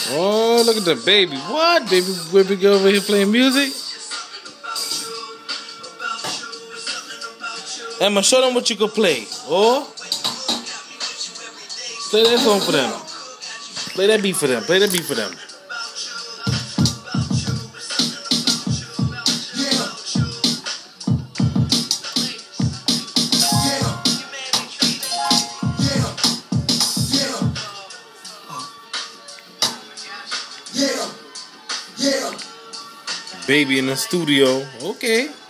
Oh, look at the baby. What? Baby Whippy girl over here playing music? Emma, show them what you can play. Oh? Play that song for them. Play that beat for them. Play that beat for them. Baby in the studio. Okay.